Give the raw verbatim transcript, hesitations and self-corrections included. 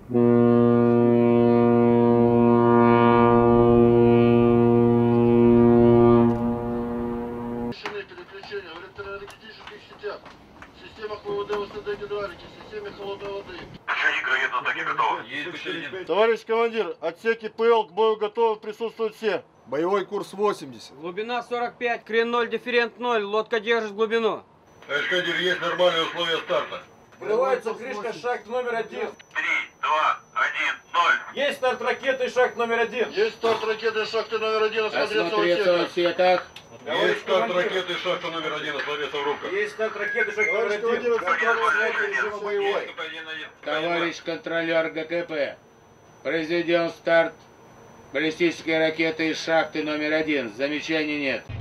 Переключение в электроэнергетических сетях, в системах ВВД, ВСД, гидравлики, в системе холодной воды. Товарищ командир, отсеки ПЛ к бою готовы, присутствуют все. Боевой курс восемьдесят. Глубина сорок пять, крен ноль, дифферент ноль, лодка держит глубину. Товарищ командир, есть нормальные условия старта. Врывается крышка, шахт номер один. три, два, один, ноль. Есть старт ракеты, шахт номер один. Есть старт ракеты шахты номер один, осмотреться Осмотреться в в сетах. Есть старт ракеты шахты номер один, осмотреться в рубках. Есть старт ракеты, шахт номер один. режима боевой. Товарищ контролер ГКП. Произведен старт баллистической ракеты из шахты номер один. Замечаний нет.